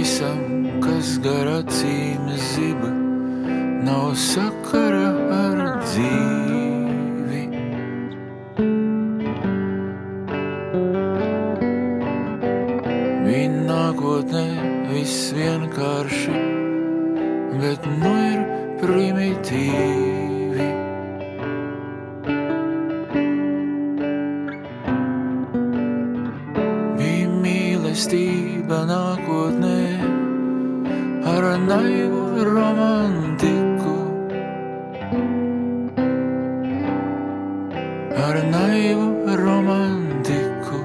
visam, kas gar acīm ziba, nav sakara ar dzīvi. Viņa nākotnē viss vienkārši, bet nu ir primitīvi. Bija mīlestība nākotnē ar naivu romantiku, ar naivu romantiku.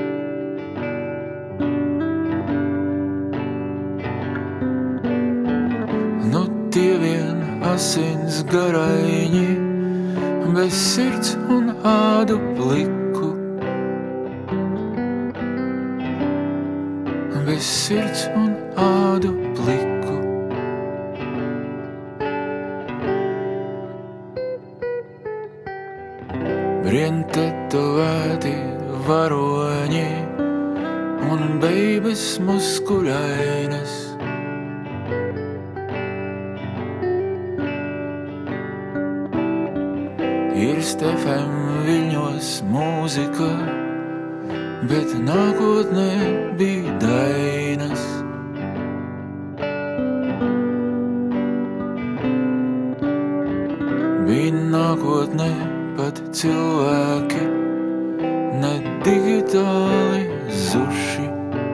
Nu tie vien asins garaiņi, bez sirds un ādu pliku, bez sirds un ādu pliku. Rientetovēti varoņi un beibes muskuļainas, ir Stefem viļņos mūzika, bet nākotnē bija dainas. Bija nākotnē pat cilvēki, ne digitāli zuši.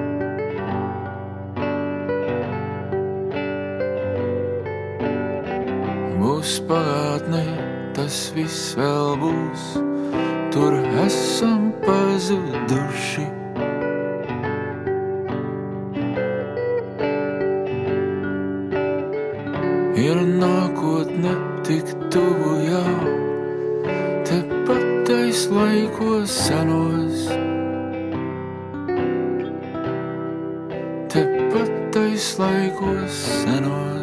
Būs pagātnē, tas viss vēl būs, tur esam pazuduši. Ir nākotne tik tuvu jau, tepat tais laikos senos, tepat tais laikos senos.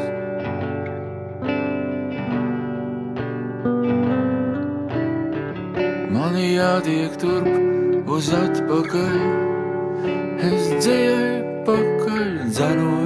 Man jātiek turp uz atpakaļ, es dzejai pakaļ dzenos.